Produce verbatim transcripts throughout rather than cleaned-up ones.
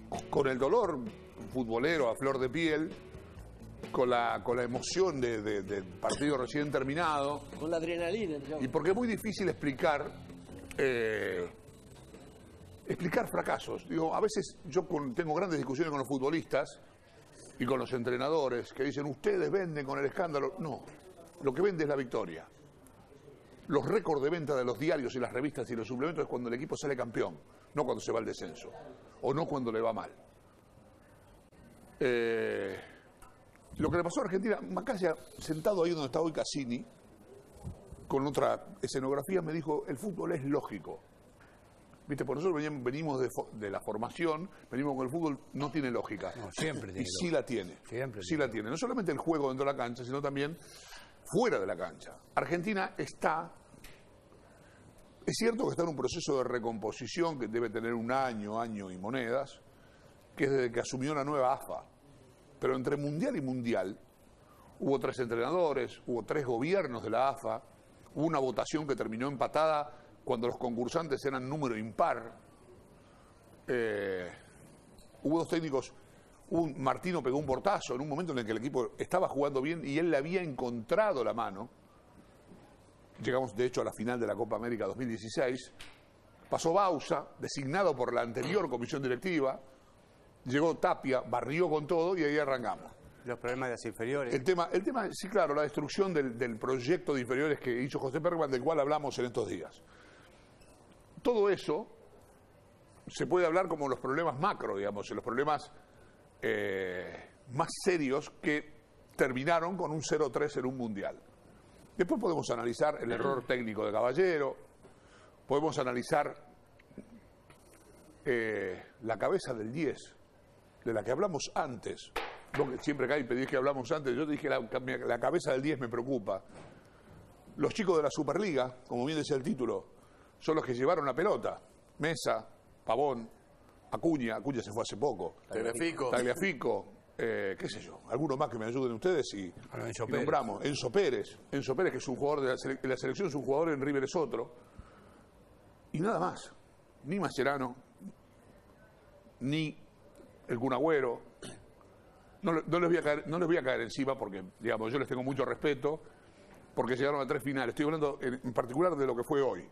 con el dolor futbolero a flor de piel, con la, con la emoción de, de, del partido recién terminado. Con la adrenalina. Digamos. Y porque es muy difícil explicar eh, explicar fracasos. Digo, a veces yo con, tengo grandes discusiones con los futbolistas y con los entrenadores que dicen, ustedes venden con el escándalo. No, lo que vende es la victoria. Los récords de venta de los diarios y las revistas y los suplementos es cuando el equipo sale campeón, no cuando se va al descenso, o no cuando le va mal. Eh, lo que le pasó a Argentina, Macaya, sentado ahí donde está hoy Cassini, con otra escenografía, me dijo, el fútbol es lógico. Viste, por nosotros venimos de, de la formación, venimos con el fútbol, no tiene lógica. No, siempre tiene Y sí la tiene. Siempre sí la tiene. No solamente el juego dentro de la cancha, sino también fuera de la cancha. Argentina está... Es cierto que está en un proceso de recomposición que debe tener un año, año y monedas, que es desde que asumió la nueva A F A. Pero entre mundial y mundial hubo tres entrenadores, hubo tres gobiernos de la A F A, hubo una votación que terminó empatada cuando los concursantes eran número impar. Eh, hubo dos técnicos, un, Martino pegó un portazo en un momento en el que el equipo estaba jugando bien y él le había encontrado la mano. Llegamos, de hecho, a la final de la Copa América dos mil dieciséis. Pasó Bausa, designado por la anterior comisión directiva. Llegó Tapia, barrió con todo y ahí arrancamos. Los problemas de las inferiores. El tema, el tema sí, claro, la destrucción del, del proyecto de inferiores que hizo José Perman, del cual hablamos en estos días. Todo eso se puede hablar como los problemas macro, digamos, los problemas eh, más serios que terminaron con un cero tres en un mundial. Después podemos analizar el error técnico de Caballero, podemos analizar eh, la cabeza del diez, de la que hablamos antes. No, siempre que hay pedís que hablamos antes, yo te dije la, la cabeza del diez me preocupa. Los chicos de la Superliga, como bien decía el título, son los que llevaron la pelota. Mesa, Pavón, Acuña, Acuña se fue hace poco. Tagliafico. Tagliafico. Eh, qué sé yo, algunos más que me ayuden ustedes y, Enzo y nombramos. Enzo Pérez, Enzo Pérez que es un jugador de la, sele la selección, es un jugador, en River es otro. Y nada más, ni Mascherano, ni el Kun Agüero. No, no, les voy a caer, no les voy a caer encima porque, digamos, yo les tengo mucho respeto porque llegaron a tres finales. Estoy hablando en, en particular de lo que fue hoy.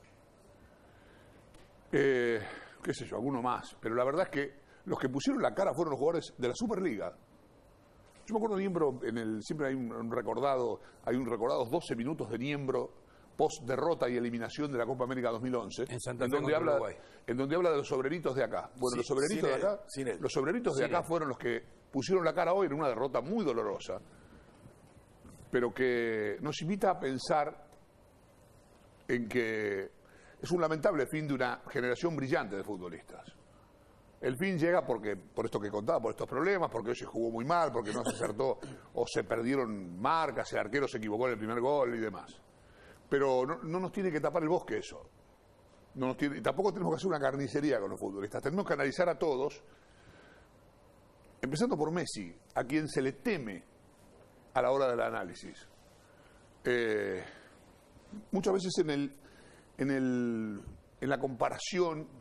Eh, qué sé yo, alguno más, pero la verdad es que los que pusieron la cara fueron los jugadores de la Superliga. Yo me acuerdo de Niembro, en el, siempre hay un, un recordado, hay un recordados doce minutos de Niembro post derrota y eliminación de la Copa América dos mil once, en, Santa en Fe donde habla, Uruguay. en donde habla de los obreritos de acá. Bueno, Sí, los obreritos sin de él, acá, sin él. los obreritos de Sin acá él. fueron los que pusieron la cara hoy en una derrota muy dolorosa, pero que nos invita a pensar en que es un lamentable fin de una generación brillante de futbolistas. El fin llega porque por esto que contaba, por estos problemas, porque hoy se jugó muy mal, porque no se acertó o se perdieron marcas, el arquero se equivocó en el primer gol y demás. Pero no, no nos tiene que tapar el bosque eso. No nos tiene, y tampoco tenemos que hacer una carnicería con los futbolistas. Tenemos que analizar a todos, empezando por Messi, a quien se le teme a la hora del análisis. Eh, muchas veces en el, en el, en la comparación,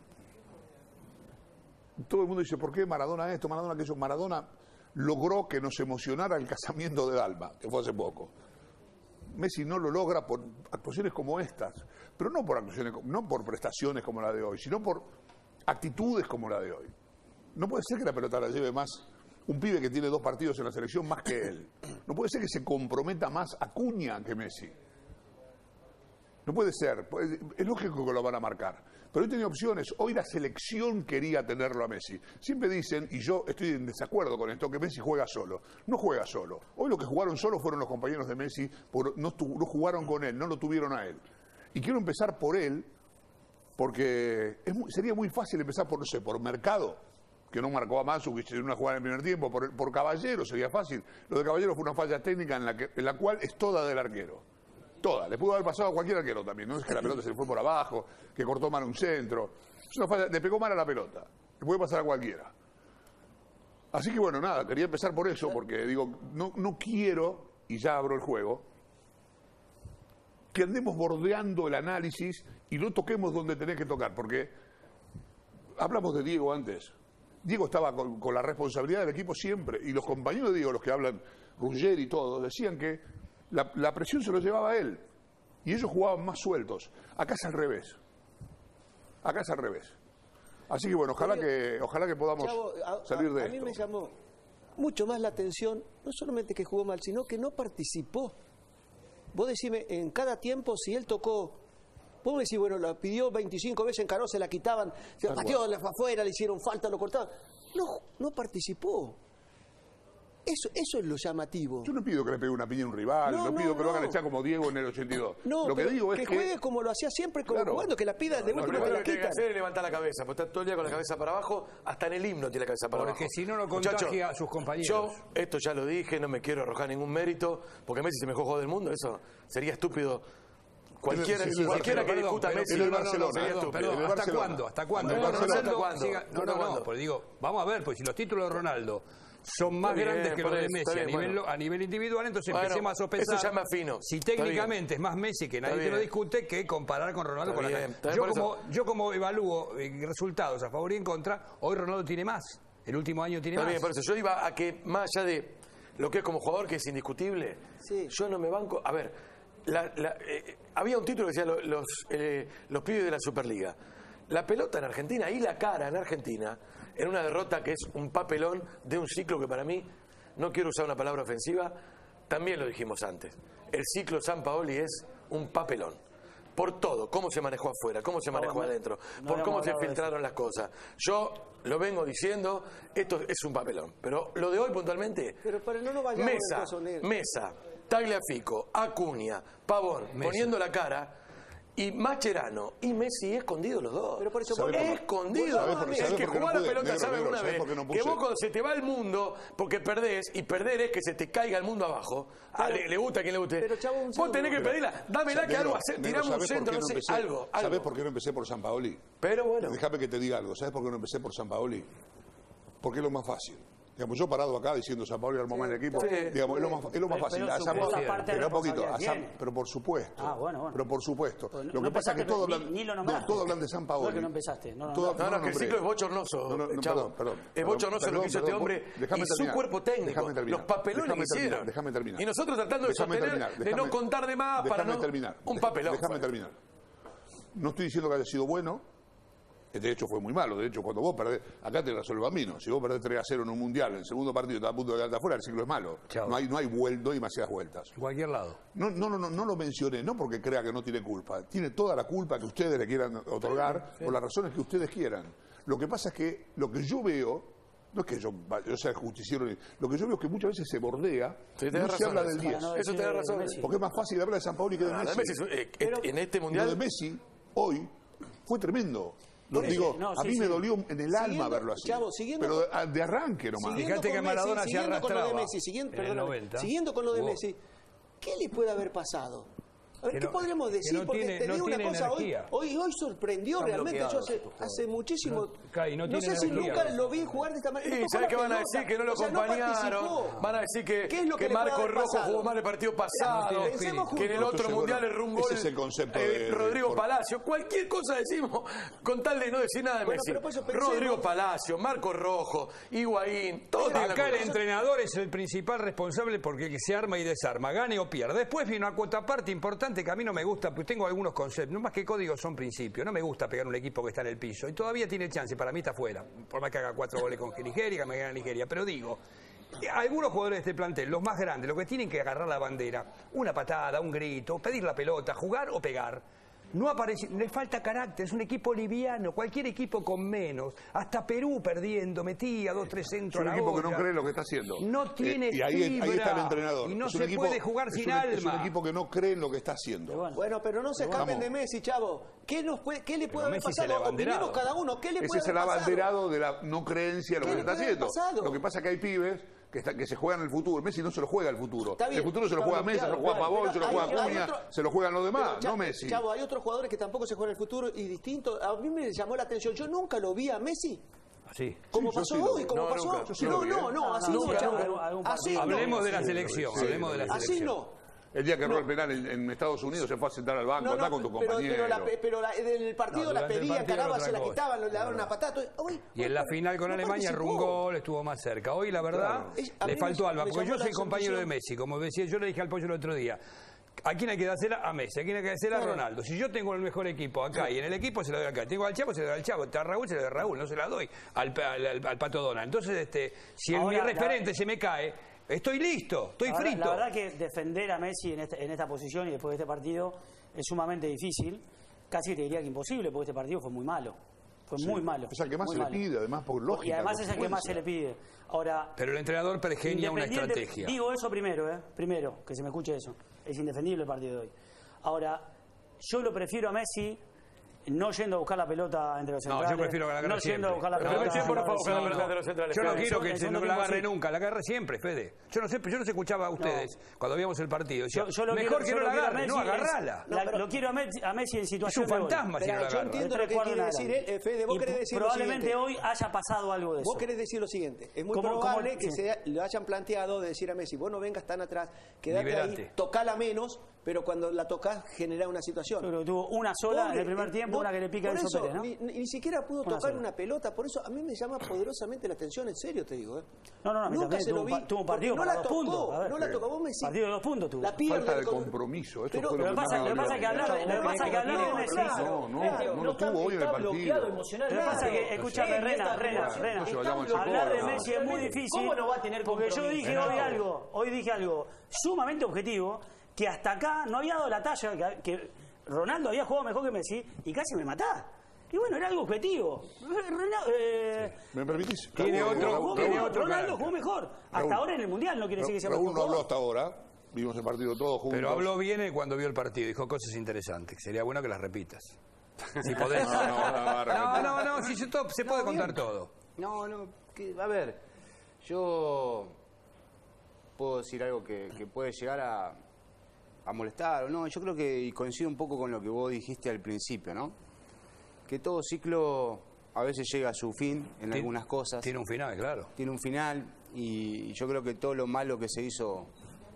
todo el mundo dice, ¿por qué Maradona esto, Maradona aquello? Maradona logró que nos emocionara el casamiento de Dalma, que fue hace poco. Messi no lo logra por actuaciones como estas, pero no por actuaciones, no por prestaciones como la de hoy, sino por actitudes como la de hoy. No puede ser que la pelota la lleve más un pibe que tiene dos partidos en la selección más que él. No puede ser que se comprometa más Acuña que Messi. No puede ser, es lógico que lo van a marcar. Pero hoy tenía opciones, hoy la selección quería tenerlo a Messi. Siempre dicen, y yo estoy en desacuerdo con esto, que Messi juega solo. No juega solo. Hoy los que jugaron solo fueron los compañeros de Messi, por, no, no jugaron con él, no lo tuvieron a él. Y quiero empezar por él, porque es muy, sería muy fácil empezar por, no sé, por Mercado, que no marcó a Mansu, que hizo una jugada en el primer tiempo, por, por Caballero sería fácil. Lo de Caballero fue una falla técnica en la, que, en la cual es toda del arquero. Toda, le pudo haber pasado a cualquier arquero también, no es que la pelota se le fue por abajo, que cortó mal un centro, es una falla, le pegó mal a la pelota, le puede pasar a cualquiera. Así que bueno, nada, quería empezar por eso, porque digo, no, no quiero, y ya abro el juego, que andemos bordeando el análisis y no toquemos donde tenés que tocar, porque hablamos de Diego antes, Diego estaba con, con la responsabilidad del equipo siempre, y los compañeros de Diego, los que hablan, Ruggeri y todos, decían que la, la presión se lo llevaba a él, y ellos jugaban más sueltos. Acá es al revés. Acá es al revés. Así que bueno, ojalá que, ojalá que podamos Chavo, a, salir de a, a esto. A mí me llamó mucho más la atención, no solamente que jugó mal, sino que no participó. Vos decime, en cada tiempo, si él tocó... Vos me decís, bueno, la pidió veinticinco veces, encaró, se la quitaban, se la pateó afuera, le hicieron falta, lo cortaban. No, no participó. Eso, eso es lo llamativo. Yo no pido que le pegue una piña a un rival, no, no, no pido que no. lo hagan echar como Diego en el ochenta y dos. No, lo que digo es que... que juegue como lo hacía siempre, como claro. jugando, que la pida de no, última no, no, lo que tiene que hacer es levantar la cabeza, porque está todo el día con la cabeza para abajo, hasta en el himno tiene la cabeza para porque abajo. Porque si no, no contagia Muchacho, a sus compañeros. Yo, esto ya lo dije, no me quiero arrojar ningún mérito, porque Messi es el mejor jugador del mundo, eso sería estúpido. Cualquiera, sí, sí, cualquiera pero, que perdón, discuta pero, Messi no, no, Barcelona, no, perdón, perdón, ¿hasta Barcelona. cuándo? ¿Hasta cuándo? No, no, no, Ronaldo, ¿hasta cuándo? siga, no, no, no, porque digo, vamos a ver, pues si los títulos de Ronaldo son más bien, grandes que los de eso, Messi bien, a, nivel, bueno. a nivel individual, entonces bueno, empecemos a sopesar eso ya más fino. si técnicamente es más Messi, que nadie te lo discute, que comparar con Ronaldo está con bien, la yo como, yo como evalúo eh, resultados a favor y en contra, hoy Ronaldo tiene más, el último año tiene está más. Bien, por eso yo iba a que, más allá de lo que es como jugador, que es indiscutible, sí. yo no me banco... A ver, la, la, eh, había un título que decía los, los, eh, los pibes de la Superliga. La pelota en Argentina y la cara en Argentina, en una derrota que es un papelón de un ciclo que para mí, no quiero usar una palabra ofensiva, también lo dijimos antes. El ciclo Sampaoli es un papelón. Por todo, cómo se manejó afuera, cómo se manejó no, adentro, no por cómo se filtraron las cosas. Yo lo vengo diciendo, esto es un papelón. Pero lo de hoy puntualmente, pero, pero no nos vayamos Mesa, Mesa, Tagliafico, Acuña, Pavón, Mesa. poniendo la cara... Y Mascherano y Messi escondidos los dos. Pero por eso escondidos. El que juega la pelota sabe una vez que vos cuando se te va el mundo, porque perdés, y perder es que se te caiga el mundo abajo. Claro. A, le, le gusta a quien le guste. Pero, chavo, vos tenés que pedirla. Dámela que negro, algo hacer. Tiramos un centro, no, no sé, empecé, algo, algo. ¿Sabés por qué no empecé por Sampaoli? Pero bueno. Déjame que te diga algo. ¿Sabés por qué no empecé por Sampaoli? Porque es lo más fácil. Digamos, yo parado acá diciendo Sampaoli armó mal el equipo, sí, digamos, sí. es lo más, es lo más pero, fácil. Pero, a Sampaoli, pero un poquito, a Sam, pero por supuesto. Ah, bueno, bueno. Pero por supuesto. Pues no, lo que no pasa es que todos hablan, ni, ni no, todos hablan de Sampaoli. No, que no empezaste. No, no, todo, no, no, no, que el ciclo es bochornoso. No, no, no, perdón, perdón. Es bochornoso lo que hizo este hombre y su cuerpo técnico. Los papelones que hicieron. Déjame terminar. Y nosotros tratando de sostener, de no contar de más para no... Un papelón. Déjame terminar. No estoy diciendo que haya sido bueno. De hecho fue muy malo, de hecho cuando vos perdés, acá te resuelve a mí, ¿no? Si vos perdés tres a cero en un mundial, en el segundo partido estás a punto de quedarte afuera, el ciclo es malo. Chau. No hay, no hay vueltas, no hay demasiadas vueltas. En cualquier lado. No, no, no, no, no lo mencioné, no porque crea que no tiene culpa, tiene toda la culpa que ustedes le quieran otorgar sí, sí. por las razones que ustedes quieran. Lo que pasa es que lo que yo veo, no es que yo, yo sea justiciero, lo que yo veo es que muchas veces se bordea, sí, no razón, se habla del diez. No, eso te da razón. Porque es más fácil hablar de Sampaoli que de Messi. Messi eh, Pero, en este mundial... Lo de Messi, hoy, fue tremendo. Lo digo, no, a sí, mí sí. me dolió en el alma siguiendo, verlo así. Chavo, siguiendo, pero de arranque nomás. Fíjate que Maradona Messi, se arrastraba. Con lo de Messi, siguiendo, en el perdón, noventa. Siguiendo con lo de wow. Messi, ¿qué le puede haber pasado? A ver, ¿qué no, podríamos decir? No Porque tiene, te no digo una cosa, hoy, hoy, hoy sorprendió Están realmente. Yo hace, hace muchísimo. No, no, no sé si nunca lo vi jugar de esta manera. Sí, ¿sabes qué van a decir? Que no lo o sea, acompañaron. No van a decir que, ¿Qué es lo que, que Marco Rojo jugó mal el partido pasado. Que en el otro mundial le erró un gol. Ese es el concepto eh, de Rodrigo de, Palacio. Cualquier cosa decimos con tal de no decir nada de bueno, Messi. Pensemos, Rodrigo Palacio, Marco Rojo, Higuaín, todo. Acá el entrenador es el principal responsable porque el que se arma y desarma, gane o pierda. Después viene una cuota parte importante que a mí no me gusta, pues tengo algunos conceptos. No más que códigos son principios. No me gusta pegar un equipo que está en el piso. Y todavía tiene chance. Para mí está fuera. Por más que haga cuatro goles con Nigeria, que me gane Nigeria. Pero digo, algunos jugadores de este plantel, los más grandes, los que tienen que agarrar la bandera, una patada, un grito, pedir la pelota, jugar o pegar. No aparece, le falta carácter, es un equipo liviano, cualquier equipo con menos, hasta Perú perdiendo, metía dos, tres centros a la olla. Es un equipo olla. que no cree lo que está haciendo. No tiene eh, y ahí, fibra, ahí está el entrenador. Y no es se equipo, puede jugar sin un, alma. Es un equipo que no cree en lo que está haciendo. Bueno, bueno pero no se escapen de Messi, chavo. ¿Qué, nos puede, qué le puede pero haber Messi pasado? Opinemos cada uno. ¿Qué le Ese puede es el haber abanderado de la no creencia en lo que está haciendo. Pasado? Lo que pasa es que hay pibes que, está, que se juegan el futuro. Messi no se lo juega el futuro. Bien, el futuro se lo juega Messi, claro, se lo juega claro, Pavón, se lo juega Acuña, otro... se lo juegan los demás, pero, no Messi. Chavo, hay otros jugadores que tampoco se juegan el futuro y distinto. A mí me llamó la atención. Yo nunca lo vi a Messi. Así. Como sí, pasó sí hoy, como no, pasó. Nunca, no, no, no, así no, nunca, Chavo. algún, algún así hablemos no. de la selección, sí, hablemos de la Así selección. no. El día que erró el penal en, en Estados Unidos se fue a sentar al banco, No, no, andá con tu pero, compañero. pero, la, pero la, en el partido No, la durante el pedían, partido caramba, era se la otra quitaban, cosa. le daban una patada. Hoy, Y en la final con no Alemania erró un participó. gol, estuvo más cerca. Hoy, la verdad, Claro. Es- a le mí faltó me- Alba, me porque llamó yo soy la compañero de atención. Messi. Como decía, yo le dije al Pollo el otro día, ¿a quién hay que dársela? A Messi. ¿A quién hay que dársela? A Claro. Ronaldo. Si yo tengo el mejor equipo acá y en el equipo se lo doy acá. Tengo al Chavo, se lo doy al Chavo. Está Raúl, se lo doy a Raúl. No se la doy al, al, al- al Pato Donald. Entonces, este, si el, mi Ahora, referente la- se me cae, estoy listo, estoy La verdad- frito. La verdad que defender a Messi en, este- en esta posición y después de este partido es sumamente difícil. Casi te diría que imposible, porque este partido fue muy malo. Fue muy malo. Es el que más muy se le malo. pide, además, por lógica. Y además es el que más se consecuencia. le pide. Ahora, Pero el entrenador pergenia una independiente- estrategia. Digo eso primero, ¿eh? Primero, que se me escuche eso. Es indefendible el partido de hoy. Ahora, yo lo prefiero a Messi no yendo a buscar la pelota entre los No, centrales. yo prefiero que la agarre No yendo a siempre. buscar la Pero pelota. el tiempo no entre fue a los buscar la centrales. pelota de los centrales. Yo no Fede. quiero que En el se no segundo la agarre tiempo sí. nunca, la agarre siempre, Fede. Yo no sé, yo no se escuchaba a ustedes cuando veíamos el partido. Decía, Yo, yo lo mejor quiero, que yo no lo la quiero a agarre, no, Messi, es- agarrala. la- lo quiero a Messi, a Messi en Es situación un de gol. fantasma si no Esperá, la yo agarra. entiendo De lo que tres cuartos quiere de decir adelante. él. Eh, Fede, vos Y querés decir lo probablemente siguiente. hoy haya pasado algo de eso. Vos querés decir lo siguiente, es muy ¿Cómo- cómo- probable que sí. se lo hayan planteado de decir a Messi, vos no vengas tan atrás, quedate Liberate. ahí, tocala menos, pero cuando la tocas genera una situación. Yo creo que tuvo una sola en Pobre, el primer eh, tiempo, no, una que le pica por el eso, sopete, ¿no? ni, ni- ni siquiera pudo Una tocar sola. una pelota, por eso a mí me llama poderosamente la atención, en serio te digo. ¿eh? No, no, no, a mí Nunca también se tuvo lo un vi, pa- tuvo un porque partido no para la dos tocó, puntos, a ver. no la tocó, vos Messi. Partido de dos puntos tuvo. La pierde Falta de con- compromiso. Esto Pero- fue Lo lo que que pasa, más lo que me pasa es que hablar de, lo que pasa es que hablar de Messi. No, no, no lo tuvo hoy en el partido. Lo que pasa es que, escúchame, Rena, Rena, Rena. Entonces vayamos al Hablar de psicólogo. Messi es muy difícil. ¿Cómo no va a tener Porque yo compromiso? dije hoy algo, hoy dije algo sumamente objetivo, que hasta acá no había dado la talla, que, que Ronaldo había jugado mejor que Messi y casi me matá. Y bueno, era algo objetivo. Ronaldo, eh, ¿Me permitís? Tiene Raúl, otro- Raúl, tiene Raúl, otro Ronaldo carácter. jugó mejor. Hasta Raúl. ahora en el Mundial no quiere decir que sea Raúl mejor no habló jugador. hasta ahora. Vimos el partido todos juntos. Pero habló bien eh, cuando vio el partido, dijo cosas interesantes. Sería bueno que las repitas. Si podés. No, no, no, no, No, no, no, si se, to- se puede No, contar bien. todo. No, no, que- a ver, yo puedo decir algo que, que puede llegar a, a molestar o no. Yo creo que y coincido un poco con lo que vos dijiste al principio, ¿no? Que todo ciclo a veces llega a su fin en Tien- algunas cosas. Tiene un final, claro. Tiene un final y yo creo que todo lo malo que se hizo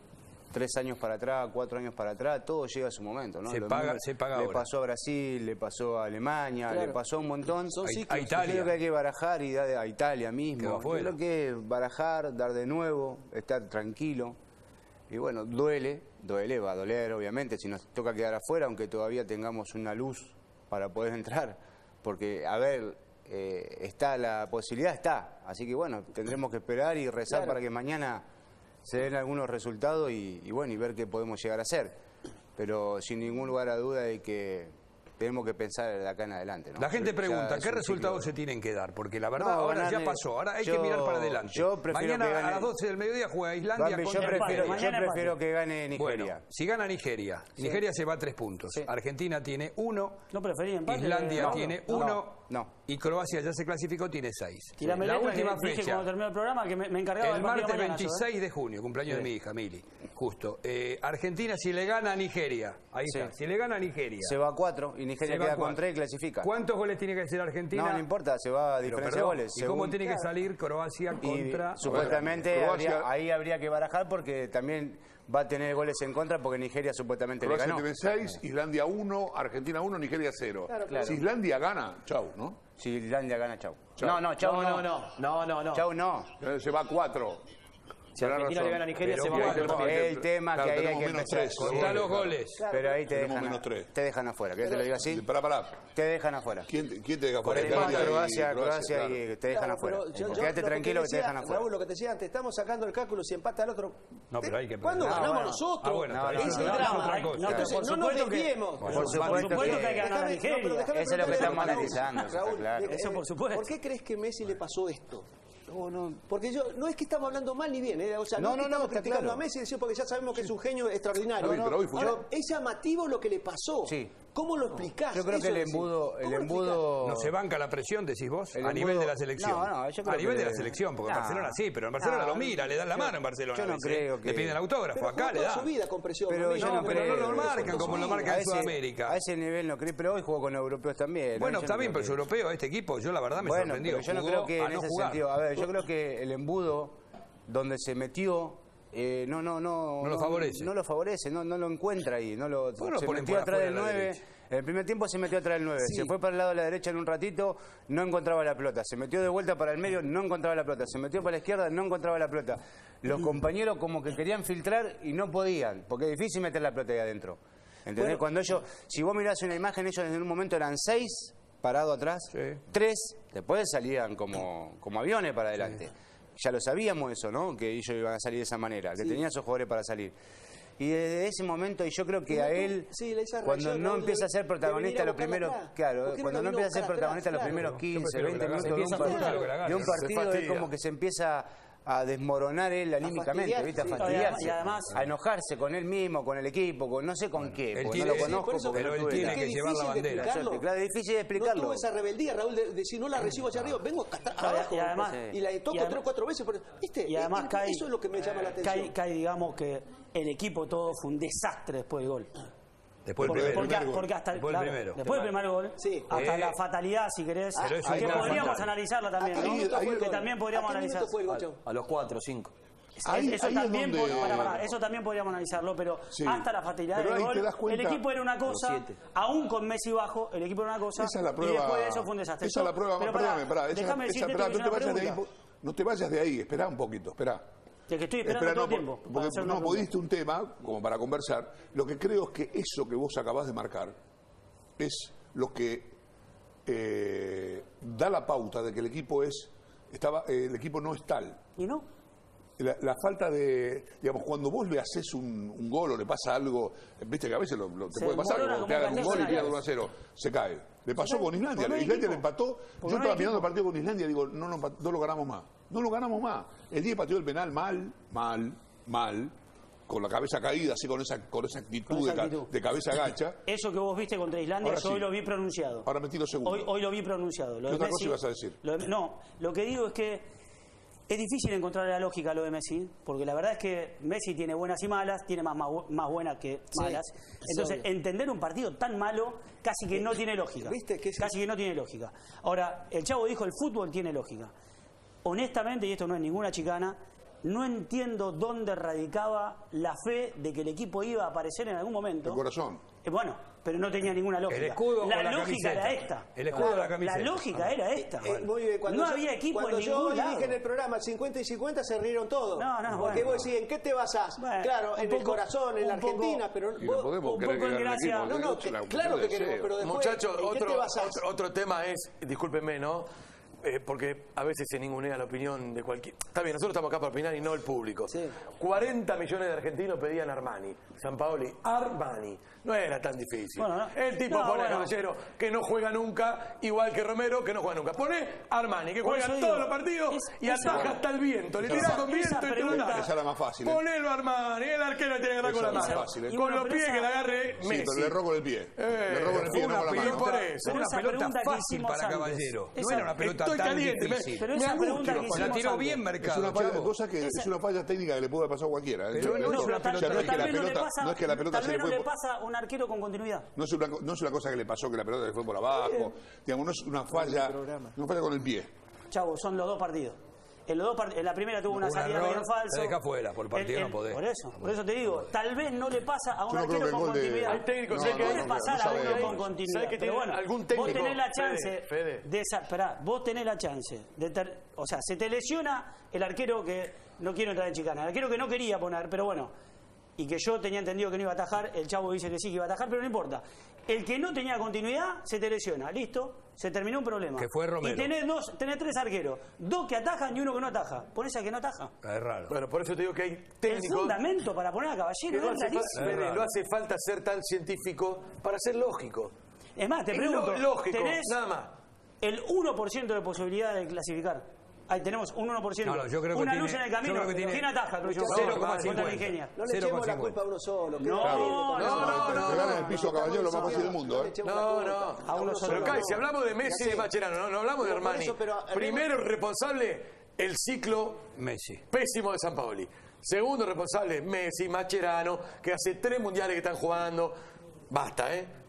tres años para atrás, cuatro años para atrás, todo llega a su momento, ¿no? Se Lo paga- mismo se paga Le ahora. pasó a Brasil, le pasó a Alemania, Claro. le pasó a un montón. Son A- ciclos. a Yo Italia. creo que hay que barajar y dar a Italia Quedó mismo. Yo afuera. creo que es barajar, dar de nuevo, estar tranquilo. Y bueno, duele, duele, va a doler obviamente si nos toca quedar afuera, aunque todavía tengamos una luz para poder entrar. Porque, a ver, eh, está la posibilidad, está. Así que bueno, tendremos que esperar y rezar Claro. para que mañana se den algunos resultados y, y bueno, y ver qué podemos llegar a hacer. Pero sin ningún lugar a duda de que tenemos que pensar de acá en adelante, ¿no? La gente Ya pregunta, es ¿qué un resultados se ciclo. tienen que dar? Porque la verdad No, ahora ya ganarle- pasó, ahora hay que yo- mirar para adelante. yo prefiero Mañana que gane- a las doce del mediodía juega Islandia Bambi, yo contra prefiero, empate, yo mañana prefiero empate. que gane Nigeria. Bueno, si gana Nigeria, Nigeria se va a tres puntos. Sí. Argentina tiene uno, ¿No prefería empate? Islandia No, tiene no. uno no. y Croacia ya se clasificó, tiene seis. Tirame La letra última que dije fecha, cuando terminó el programa que me, me encargaba el del partido martes mañana, yo, ¿eh? veintiséis de junio, cumpleaños de mi hija, Mili. Justo. Eh, Argentina si le gana a Nigeria, ahí Sí. está, si le gana a Nigeria. Se va a cuatro y Nigeria se va queda cuatro. con tres y clasifica. ¿Cuántos goles tiene que hacer Argentina? No, no importa, se va a Pero, diferencia de perdón, goles. ¿y cómo según- tiene que salir Croacia Y contra... supuestamente Croacia- habría- ahí habría que barajar porque también va a tener goles en contra porque Nigeria supuestamente Croacia le ganó. tiene seis, Islandia uno, Argentina uno, Nigeria cero. claro. Si Islandia gana, chau, ¿no? Si Islandia gana, chau. Chau. No, no, chau No, no. no, no, no, no, no. Chau no. Eh, Se va a cuatro. Si Argentina le gana a Nigeria, Pero se va bueno, a cuatro. tenemos que- El tema claro, que ahí hay tenemos que menos empezar. tres. Contá los goles. Pero ahí te Tenemos dejan, menos tres. te dejan afuera. ¿Querés que te lo diga así? Pará, pará. Te dejan afuera. ¿Quién, quién te deja Por fuera? el tema Italia y Croacia, Croacia claro. y te dejan Claro, afuera. pero yo- yo Quédate lo que tranquilo que te decía, dejan afuera. Raúl, lo que te decía antes, estamos sacando el cálculo, si empata el otro. No, pero hay que ¿Cuándo pensar. ganamos Ah, bueno. nosotros? Ah, bueno, No, está no, bien. Ese no, es el no, drama. no, ¿eh? no, Entonces, por no nos supuesto que- desviemos. Por Por supuesto supuesto que hay que ganar a Déjame- Nigeria. no, pero déjame Eso es lo que preguntarte estamos algo, analizando, eso está Raúl, claro. eh, Eso por supuesto. ¿Por qué crees que Messi le pasó esto? No, no, porque yo no es que estamos hablando mal ni bien, ¿eh? O sea, no, No, es que no, no, estamos está criticando claro. a Messi, decimos, porque ya sabemos que es un genio extraordinario. Está bien, pero hoy fue- Ahora, es llamativo lo que le pasó. Sí. ¿Cómo lo explicás? Yo creo Eso que el es decir. embudo, el ¿Cómo lo embudo. ¿No se banca la presión, decís vos? El A embudo- nivel de la selección. No, no, yo creo a nivel que de la le- selección, porque en No. Barcelona sí, pero en Barcelona No, lo mira, le dan la yo- mano en Barcelona. yo no a veces. creo que- Le piden el autógrafo, Pero acá jugó le toda dan. su vida con presión. Pero Messi. yo no pero creo. no lo marcan Eso como lo sí. marcan A en ese- Sudamérica. A ese nivel no creo, pero hoy jugó con europeos también. ¿no? Bueno, Yo está no bien, pero creo es que- europeo este equipo, yo la verdad me Bueno, sorprendió. pero yo no Jugó creo que a en no ese jugar. sentido. A ver, yo creo que el embudo donde se metió Eh, no, no, no. No lo favorece. No lo favorece, no, no lo encuentra ahí. No lo, Bueno, se ponen metió por atrás afuera del la nueve. derecha. En el primer tiempo se metió atrás del nueve. Sí. Se fue para el lado de la derecha en un ratito, no encontraba la pelota. Se metió de vuelta para el medio, no encontraba la pelota. Se metió para la izquierda, no encontraba la pelota. Los compañeros como que querían filtrar y no podían, porque es difícil meter la pelota ahí adentro. ¿Entendés? Bueno, Cuando ellos, si vos mirás una imagen, ellos en un momento eran seis parados atrás, Sí. tres, después salían como, como aviones para adelante. Sí. Ya lo sabíamos eso, ¿no? Que ellos iban a salir de esa manera, que Sí. tenían esos jugadores para salir. Y desde ese momento, y yo creo que a él, sí, esa cuando reacción, no ¿no? empieza a ser De protagonista venir a los buscarla primeros, atrás. claro, ¿Por qué no cuando la no vino a empieza a ser buscar protagonista atrás? los primeros Claro. quince, Yo prefiero veinte que la minutos gane. de un Empieza a partido, jugar, que la gane. de un Se partido es fastidia. como que se empieza a desmoronar él anímicamente, fastidiar, ¿viste? A sí. fastidiarse, Y además- a enojarse con él mismo, con el equipo, con no sé con qué, él porque tiene- no lo sí, conozco, por eso, porque pero no él tuve tiene la- Qué que llevar la difícil de bandera. explicarlo. Claro, es difícil de No explicarlo. tuvo esa rebeldía, Raúl, de decir, no la recibo hacia arriba, vengo acá atrás, abajo. Y además- y la toco y además- tres o cuatro veces. Pero, ¿viste? Y además Eh, cae, eso es lo que me llama la atención. cae, cae, digamos, que el equipo todo fue un desastre después del gol. Después el Porque, primero. porque- primer gol. porque hasta Después el claro, primero. después del primer gol, Sí. hasta Eh, la fatalidad, si querés, pero eso que es una podríamos fatal. analizarla también, ¿A qué ¿no? minuto fue el que gol? también podríamos ¿A qué analizar. minuto fue el gol, Chau? A los cuatro, cinco. Ahí- eso, ahí es también donde- pod- pará, pará, eso también podríamos analizarlo, pero Sí. hasta la fatalidad Pero del ahí gol, te das cuenta- el equipo era una cosa, siete. aún con Messi bajo, el equipo era una cosa, Esa es la prueba. y después de eso fue un desastre. Esa es la prueba, Pero perdóname, pará, pará, esa- déjame esa- decirte pará, que no es te una vayas de ahí, pregunta. no te vayas de ahí, esperá un poquito, esperá. De que estoy esperando Espera, todo no, el tiempo. por- para porque hacer una no, pregunta. diste un tema como para conversar. Lo que creo es que eso que vos acabás de marcar es lo que eh, da la pauta de que el equipo es estaba eh, el equipo no es tal. ¿Y no? La, la falta de, digamos, cuando vos le haces un, un gol o le pasa algo, viste que a veces lo, lo- te Se puede pasar, desmorona como te como hagan un gol y canción pierden uno a cero, se cae. Le pasó cae. con Islandia, Porque no hay Islandia equipo. le empató, Porque yo no hay estaba mirando el equipo. partido con Islandia y digo, no, no, no lo ganamos más, no lo ganamos más. El día que pateó el penal, mal, mal, mal, con la cabeza caída, así con esa, con esa actitud, Con esa de, ca- actitud. de cabeza gacha. Eso que vos viste contra Islandia, Ahora yo sí. hoy lo vi pronunciado. Ahora metí lo segundo. Hoy, hoy lo vi pronunciado. Lo ¿Qué de otra Messi- cosa ibas a decir? lo de- no, lo que digo es que es difícil encontrar la lógica a lo de Messi, porque la verdad es que Messi tiene buenas y malas, tiene más, más, bu- más buenas que Sí, malas. es Entonces, obvio. entender un partido tan malo casi que no tiene lógica. ¿Viste? Que sí. Casi que no tiene lógica. Ahora, el Chavo dijo, el fútbol tiene lógica. Honestamente, y esto no es ninguna chicana, no entiendo dónde radicaba la fe de que el equipo iba a aparecer en algún momento. El corazón. Eh, bueno, pero no tenía ninguna lógica. El escudo la o la lógica camiseta. era esta. El escudo o la camiseta. La lógica era esta. Eh, muy bien, cuando no yo- había equipo cuando en yo ningún hoy lado. dije en el programa cincuenta y cincuenta se rieron todos. No, no, Porque bueno. vos decís, ¿en qué te basás? Bueno, claro, un en el poco- corazón, en la un poco- Argentina, pero Y no vos- podemos un querer poco que en gane el gracia. equipo, No, no, es que- una claro que cuestión de queremos, deseo. pero después, Muchachos, ¿en qué otro, te basás? otro, otro tema es, discúlpenme, ¿no? Eh, porque a veces se ningunea la opinión de cualquier... Está bien, nosotros estamos acá para opinar y no el público. Sí. cuarenta millones de argentinos pedían Armani. San Paoli, Armani. No era tan difícil. Bueno, no. El tipo No, pone a bueno. Caballero, que no juega nunca, igual que Romero, que no juega nunca. Pone Armani, que Por juega eso todos digo, los partidos es- y esa- ataja hasta el viento. Le Esa- tira con esa viento y te lo pregunta- ataja. Esa era más fácil, ¿eh? Ponelo Armani, el arquero tiene que agarrar con Esa la es más mano. fácil, ¿eh? Y Con bueno, los pero pies esa- que la agarre Sí, Messi. pero le robo con el pie. Eh, le robo con el pie, fue no con la una mano. por eso. Fue una esa pelota pregunta que fácil hicimos para antes. Caballero. No Esa- era una pelota Estoy tan caliente, me- difícil. Pero me esa angustio. pregunta que La hicimos tiró antes. bien Es Mercado, una, falla, Chavo. cosa que, es una falla técnica que le puede pasar a cualquiera. ¿eh? Pero Eso- no es eso- una o sea, pelota- no es que tal la vez no le pelota, pasa, no es que la pelota tal se vez le no fue le por- pasa a un arquero con continuidad. no es, una, no es una cosa que le pasó que la pelota se fue por abajo, digamos, no es una falla, una falla con el pie. Chavo, son los dos partidos. En, los dos part- en la primera tuvo una Un salida error, medio falso. te deja fuera, por el partido El- no el- podés. Por eso, por eso te digo, tal vez no le pasa a un Yo no creo arquero que el con gol de- continuidad. Hay técnicos, No, sé no, que no, Puede no, pasar no a uno sabemos. con continuidad. ¿Sabe que pero tiene bueno, algún vos técnico? tenés la Fede, chance Fede. de esa, esperá, vos tenés la chance de ter- o sea, se te lesiona el arquero que no quiero entrar en chicana, el arquero que no quería poner, pero bueno, y que yo tenía entendido que no iba a atajar, el Chavo dice que sí que iba a atajar, pero no importa. El que no tenía continuidad se te lesiona, listo, se terminó un problema. Que fue Romero. Y tenés dos, tenés tres arqueros, dos que atajan y uno que no ataja. Ponés al que no ataja. Es raro. Bueno, por eso te digo que hay El técnicos... fundamento para poner a que Caballero no es hace, rarísimo. fa- Fede, no hace falta ser tan científico para ser lógico. Es más, te Es pregunto, lo- lógico, tenés nada más. el uno por ciento de posibilidad de clasificar. Ahí tenemos un uno por ciento. No, no, yo creo que Una tiene- luz en el yo camino. creo que tiene ¿Quién ataja el próximo cero partido? coma Contra cincuenta. Nigeria. No le cero echemos coma la cincuenta. culpa a uno solo. que No, está bien, no, porque- no, Te no, ganan no, el piso a Caballero lo más fácil del mundo, ¿eh? No, no. A uno solo. Pero, Kai, no. si hablamos de Messi y Ya de sé. Mascherano, no, no hablamos de No, por Armani. eso, pero hablemos- Primero responsable, el ciclo Messi. pésimo de San Paoli. Segundo responsable, Messi, Mascherano, que hace tres mundiales que están jugando. Basta, ¿eh?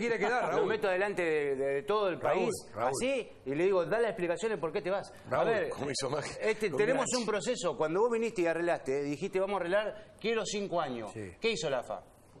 quiere quedar, Raúl. Lo meto delante de, de todo el Raúl, país, Raúl. así, y le digo, da las explicaciones por qué te vas. Raúl, a ver, ¿cómo hizo magia? este, Con tenemos Bianchi. un proceso. Cuando vos viniste y arreglaste, dijiste, vamos a arreglar, quiero cinco años. Sí. ¿Qué hizo la A F A?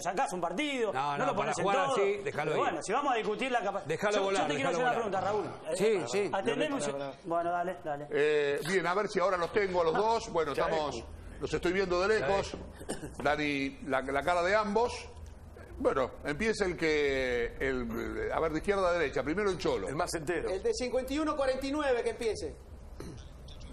lo sacás un partido, No, no, no, lo pones para en jugar todo. así, déjalo Pero ir. bueno, si vamos a discutir la capacidad. Déjalo yo, volar, yo te quiero hacer déjalo una volar. pregunta, Raúl. Sí, sí. Atendeme un se- Bueno, dale, dale. Eh, bien, a ver si ahora los tengo a los dos. Bueno, estamos, los estoy viendo de lejos. Dani, la, la cara de ambos. Bueno, empieza el que, el, a ver, de izquierda a derecha. Primero el Cholo. El más entero. El de cincuenta y uno cuarenta y nueve que empiece.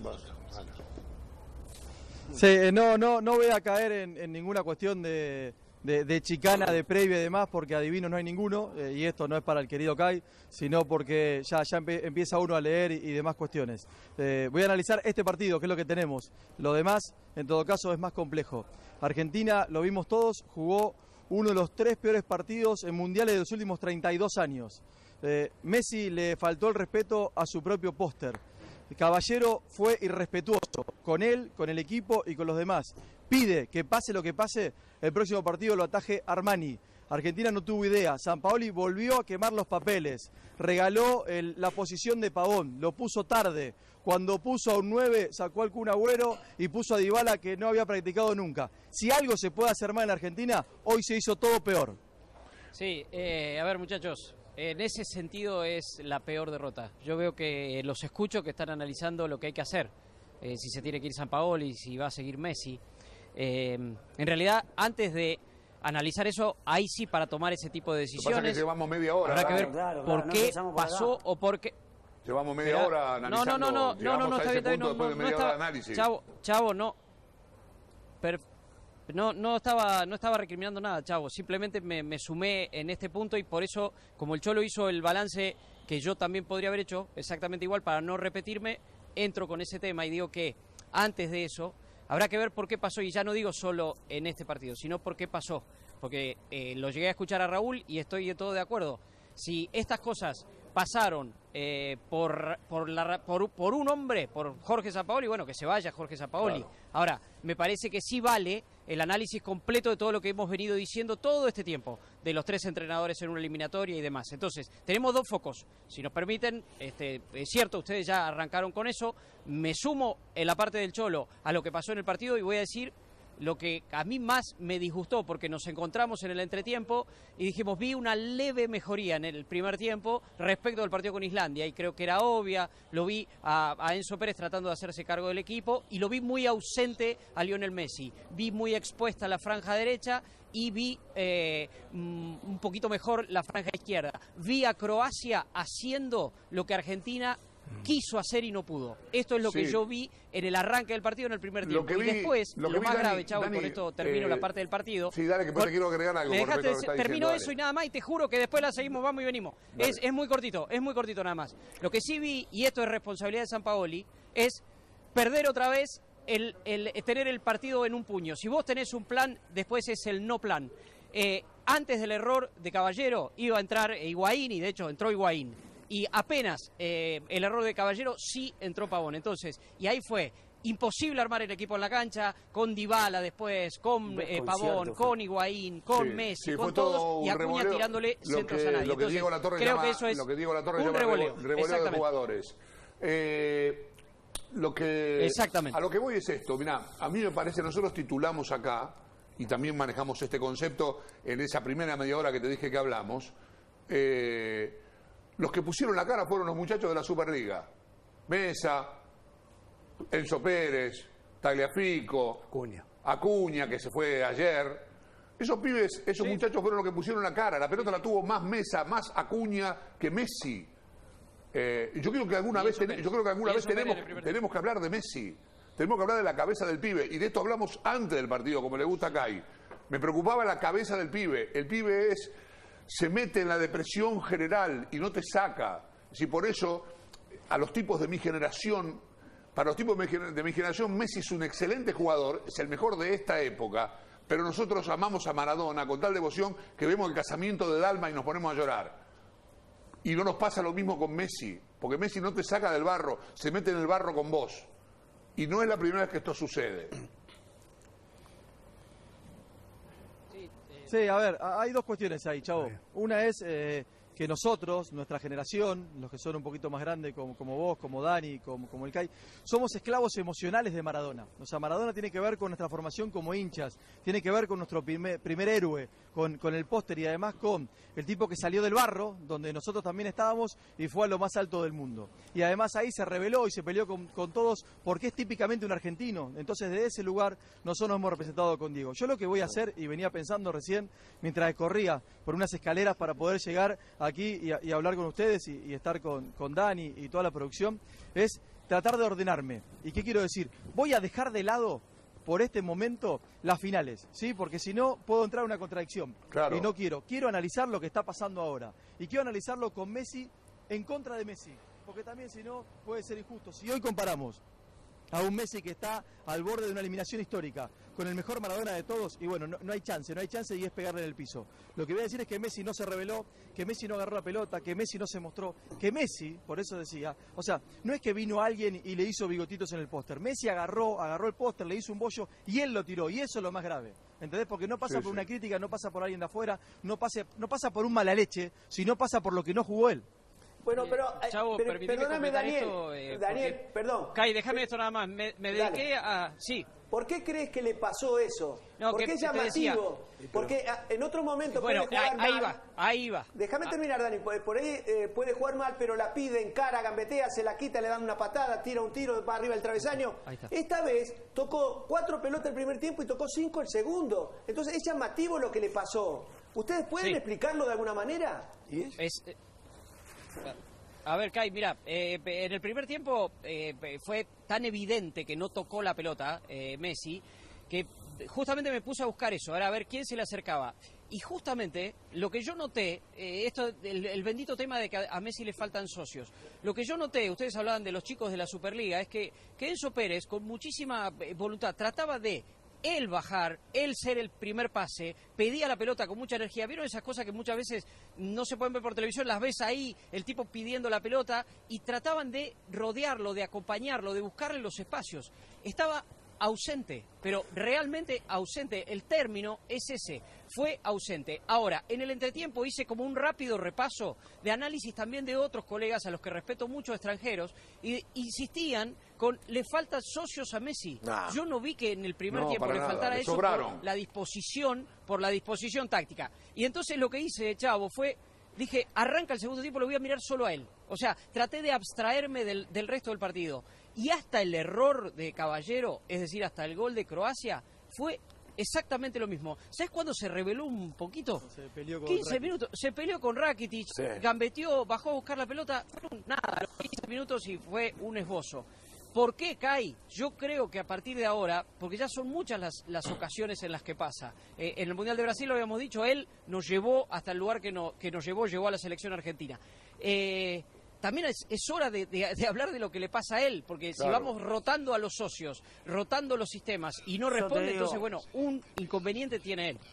Sí, eh, no, no, no voy a caer en, en ninguna cuestión de, de, de chicana, de previa y demás, porque adivinos no hay ninguno, eh, y esto no es para el querido Kai, sino porque ya, ya empe, empieza uno a leer y, y demás cuestiones. Eh, voy a analizar este partido, que es lo que tenemos. Lo demás, en todo caso, es más complejo. Argentina, lo vimos todos, jugó uno de los tres peores partidos en mundiales de los últimos treinta y dos años. Eh, Messi le faltó el respeto a su propio póster. Caballero fue irrespetuoso con él, con el equipo y con los demás. Pide que pase lo que pase, el próximo partido lo ataje Armani. Argentina no tuvo idea. Sampaoli volvió a quemar los papeles. Regaló el, la posición de Pavón. Lo puso tarde. Cuando puso a un nueve, sacó al Kun Agüero y puso a Dybala, que no había practicado nunca. Si algo se puede hacer mal en Argentina, hoy se hizo todo peor. Sí, eh, a ver, muchachos. En ese sentido es la peor derrota. Yo veo que los escucho que están analizando lo que hay que hacer. Eh, si se tiene que ir Sampaoli, si va a seguir Messi. Eh, en realidad, antes de analizar eso, ahí sí para tomar ese tipo de decisiones. Lo que pasa es que llevamos media hora. Habrá que ver claro, claro, por no qué por pasó acá. o por qué. Llevamos media Pero, hora analizando. No, no, no, no, no, no, no, está bien, está bien. No, después no, de media no hora estaba, de análisis. Chavo, Chavo, no. Per, no, no estaba, no estaba recriminando nada, Chavo. Simplemente me, me sumé en este punto y por eso, como el Cholo hizo el balance que yo también podría haber hecho, exactamente igual, para no repetirme, entro con ese tema y digo que antes de eso habrá que ver por qué pasó, y ya no digo solo en este partido, sino por qué pasó. Porque eh, lo llegué a escuchar a Raúl y estoy de todo de acuerdo. Si estas cosas pasaron eh, por, por, la, por, por un hombre, por Jorge Sampaoli, bueno, que se vaya Jorge Sampaoli. Claro. Ahora, me parece que sí vale el análisis completo de todo lo que hemos venido diciendo todo este tiempo, de los tres entrenadores en una eliminatoria y demás. Entonces, tenemos dos focos. Si nos permiten, este, es cierto, ustedes ya arrancaron con eso, me sumo en la parte del Cholo a lo que pasó en el partido y voy a decir lo que a mí más me disgustó, porque nos encontramos en el entretiempo y dijimos, vi una leve mejoría en el primer tiempo respecto del partido con Islandia, y creo que era obvia. Lo vi a, a Enzo Pérez tratando de hacerse cargo del equipo, y lo vi muy ausente a Lionel Messi. Vi muy expuesta la franja derecha y vi eh, un poquito mejor la franja izquierda. Vi a Croacia haciendo lo que Argentina quiso hacer y no pudo. Esto es lo sí. que yo vi en el arranque del partido en el primer tiempo. Vi, y después, lo, lo más vi, grave, Dani, Chavo, Dani, y con esto termino eh, la parte del partido. Sí, dale, que después te quiero agregar algo. Me dejaste, que termino diciendo, eso y nada más, y te juro que después la seguimos, vamos y venimos. Es, es muy cortito, es muy cortito nada más. Lo que sí vi, y esto es responsabilidad de Sampaoli, es perder otra vez el, el, el tener el partido en un puño. Si vos tenés un plan, después es el no plan. Eh, antes del error de Caballero iba a entrar Higuaín, y de hecho entró Higuaín. Y apenas eh, el error de Caballero, sí entró Pavón. Entonces, y ahí fue imposible armar el equipo en la cancha, con Dybala después, con eh, Pavón, con Higuaín, con sí, Messi, sí, con todos, y Acuña revoleo, tirándole centros que, a nadie. Lo que Entonces, Diego Latorre creo llama, que eso es lo que Diego Latorre un llama revoleo, revoleo de jugadores. Eh, lo que, Exactamente. A lo que voy es esto, mirá, a mí me parece, nosotros titulamos acá, y también manejamos este concepto en esa primera media hora que te dije que hablamos, eh, los que pusieron la cara fueron los muchachos de la Superliga. Mesa, Enzo Pérez, Tagliafico, Acuña. Acuña, que se fue ayer. Esos pibes, esos sí. muchachos fueron los que pusieron la cara. La pelota la tuvo más Mesa, más Acuña que Messi. Eh, yo creo que alguna vez, ten, yo creo que alguna vez tenemos, tenemos que hablar de Messi. Tenemos que hablar de la cabeza del pibe. Y de esto hablamos antes del partido, como le gusta a Kai. Me preocupaba la cabeza del pibe. El pibe es... se mete en la depresión general y no te saca. Si por eso, a los tipos de mi generación, para los tipos de mi, de mi generación, Messi es un excelente jugador, es el mejor de esta época, pero nosotros amamos a Maradona con tal devoción que vemos el casamiento de Dalma y nos ponemos a llorar. Y no nos pasa lo mismo con Messi, porque Messi no te saca del barro, se mete en el barro con vos. Y no es la primera vez que esto sucede. Sí, a ver, hay dos cuestiones ahí, Chavo. Una es eh, que nosotros, nuestra generación, los que son un poquito más grandes, como, como vos, como Dani, como, como el Kai, somos esclavos emocionales de Maradona. O sea, Maradona tiene que ver con nuestra formación como hinchas, tiene que ver con nuestro primer, primer héroe, con, con el póster y además con el tipo que salió del barro, donde nosotros también estábamos, y fue a lo más alto del mundo. Y además ahí se rebeló y se peleó con, con todos porque es típicamente un argentino. Entonces, desde ese lugar, nosotros nos hemos representado con Diego. Yo lo que voy a hacer, y venía pensando recién, mientras corría por unas escaleras para poder llegar aquí y, a, y hablar con ustedes y, y estar con, con Dani y toda la producción, es tratar de ordenarme. ¿Y qué quiero decir? Voy a dejar de lado por este momento las finales, ¿sí? Porque si no puedo entrar en una contradicción. Claro. Y no quiero. Quiero analizar lo que está pasando ahora. Y quiero analizarlo con Messi en contra de Messi. Porque también si no puede ser injusto. Si hoy comparamos a un Messi que está al borde de una eliminación histórica, con el mejor Maradona de todos, y bueno, no, no hay chance, no hay chance y es pegarle en el piso. Lo que voy a decir es que Messi no se reveló, que Messi no agarró la pelota, que Messi no se mostró, que Messi, por eso decía, o sea, no es que vino alguien y le hizo bigotitos en el póster, Messi agarró, agarró el póster, le hizo un bollo y él lo tiró, y eso es lo más grave, ¿entendés? Porque no pasa Sí, por sí. una crítica, no pasa por alguien de afuera, no, pase, no pasa por un mala leche, sino pasa por lo que no jugó él. Bueno, pero, eh, Chavo, pero- permitime perdóname, completar Daniel, esto, eh, Daniel, porque- perdón. Kai, déjame esto nada más. Me, me Dale. dediqué a... Sí. ¿Por qué crees que le pasó eso? No, Porque que es te decía- llamativo. Porque ah, en otro momento Bueno, puede jugar ahí, ahí mal. va, ahí va. Déjame Ah, terminar, Dani. Por, por ahí eh, puede jugar mal, pero la pide, encara, gambetea, se la quita, le dan una patada, tira un tiro para arriba del travesaño. Ahí está. Esta vez tocó cuatro pelotas el primer tiempo y tocó cinco el segundo. Entonces es llamativo lo que le pasó. ¿Ustedes pueden Sí. explicarlo de alguna manera? Es, eh, a ver, Kai, mira, eh, en el primer tiempo eh, fue tan evidente que no tocó la pelota eh, Messi, que justamente me puse a buscar eso, ahora a ver quién se le acercaba. Y justamente lo que yo noté, eh, esto, el, el bendito tema de que a, a Messi le faltan socios, lo que yo noté, ustedes hablaban de los chicos de la Superliga, es que, que Enzo Pérez, con muchísima eh, voluntad, trataba de él bajar, él ser el primer pase, pedía la pelota con mucha energía. ¿Vieron esas cosas que muchas veces no se pueden ver por televisión? Las ves ahí, el tipo pidiendo la pelota, y trataban de rodearlo, de acompañarlo, de buscarle los espacios. Estaba ausente, pero realmente ausente. El término es ese, fue ausente. Ahora, en el entretiempo hice como un rápido repaso de análisis también de otros colegas a los que respeto mucho, extranjeros, y insistían con le faltan socios a Messi. Nah. Yo no vi que en el primer No, tiempo para le nada, faltara le eso sobraron. por la disposición, por la disposición táctica. Y entonces lo que hice, Chavo, fue dije, arranca el segundo tiempo, lo voy a mirar solo a él. O sea, traté de abstraerme del, del resto del partido. Y hasta el error de Caballero, es decir, hasta el gol de Croacia, fue exactamente lo mismo. ¿Sabes cuándo se reveló un poquito? Se peleó con quince Rakitic. minutos. Se peleó con Rakitic, Sí. gambeteó, bajó a buscar la pelota. Fueron nada, a los quince minutos y fue un esbozo. ¿Por qué, Kai? Yo creo que a partir de ahora, porque ya son muchas las, las ocasiones en las que pasa. Eh, en el Mundial de Brasil, lo habíamos dicho, él nos llevó hasta el lugar que, no, que nos llevó, llevó a la selección argentina. Eh, también es, es hora de, de- de hablar de lo que le pasa a él, porque si Claro. vamos rotando a los socios, rotando los sistemas y no Yo te responde, digo- entonces, bueno, un inconveniente tiene él.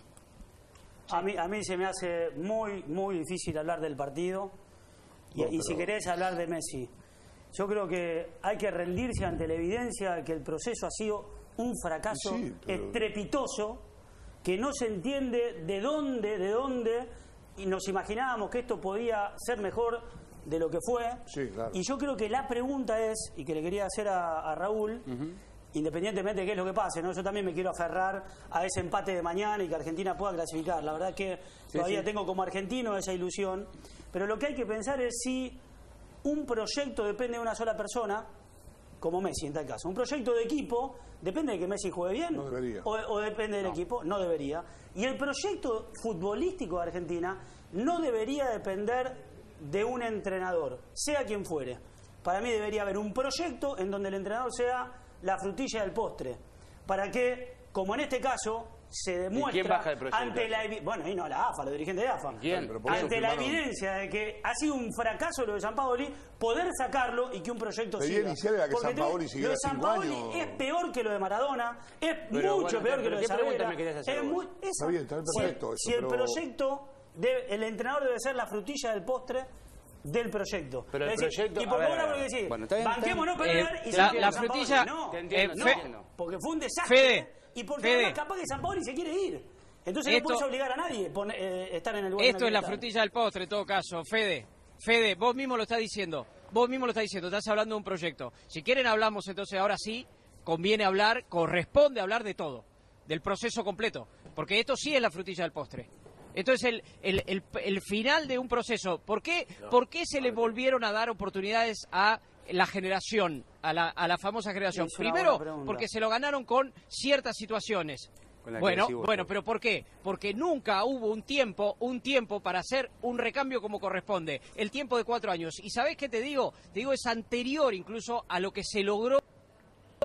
A mí, a mí se me hace muy, muy difícil hablar del partido. Y, No, y si pero- querés hablar de Messi, yo creo que hay que rendirse ante la evidencia de que el proceso ha sido un fracaso Sí, pero- estrepitoso, que no se entiende de dónde, de dónde, y nos imaginábamos que esto podía ser mejor de lo que fue. Sí, claro. Y yo creo que la pregunta es, y que le quería hacer a, a Raúl, independientemente de qué es lo que pase, ¿no? Yo también me quiero aferrar a ese empate de mañana y que Argentina pueda clasificar. La verdad que todavía tengo como argentino esa ilusión. Pero lo que hay que pensar es si un proyecto depende de una sola persona, como Messi en tal caso. Un proyecto de equipo depende de que Messi juegue bien. No debería. O, o depende del equipo, no debería. Y el proyecto futbolístico de Argentina no debería depender de un entrenador, sea quien fuere. Para mí debería haber un proyecto en donde el entrenador sea la frutilla del postre. Para que, como en este caso, se demuestra quién baja el proyecto? ante la evi- bueno, y no la AFA, los dirigentes de AFA. ¿Quién? Pero por eso Ante la firmaron- evidencia de que ha sido un fracaso lo de Sampaoli, poder sacarlo y que un proyecto La idea siga. inicial era que Porque Sampaoli te- siguiera lo de cinco Sampaoli años. es peor que lo de Maradona, es Pero mucho bueno, peor que pero lo de ¿qué pregunta Saavedra. me querés hacer Es vos? muy- esa- Está bien, está bien, si- perfecto eso, Si el pero- proyecto, debe- el entrenador debe ser la frutilla del postre del proyecto. Pero el Es decir, proyecto- y por a ver, ahora a ver. voy a decir, Bueno, está bien, está bien. banquémonos Eh, pelear y la- saquemos la a Sampaoli. frutilla- No, Te entiendo, eh, te Fe- entiendo. porque fue un desastre. Fede, y porque Fede. ahora capaz que Sampaoli se quiere ir. Entonces Esto- no puedes obligar a nadie a poner- eh, estar en el lugar Esto donde es la quiere estar. frutilla del postre, en todo caso. Fede, Fede, vos mismo lo estás diciendo. Vos mismo lo estás diciendo, estás hablando de un proyecto. Si quieren hablamos entonces ahora sí, conviene hablar, corresponde hablar de todo, del proceso completo. Porque esto sí es la frutilla del postre. Esto es el, el, el, el final de un proceso. ¿Por qué, ¿Por qué se le volvieron a dar oportunidades a la generación, a la, a la famosa generación? Es una Primero, buena pregunta. porque se lo ganaron con ciertas situaciones. Con la que Bueno, decís vos, bueno, vos. pero ¿por qué? Porque nunca hubo un tiempo, un tiempo para hacer un recambio como corresponde. El tiempo de cuatro años. ¿Y sabés qué te digo? Te digo, es anterior incluso a lo que se logró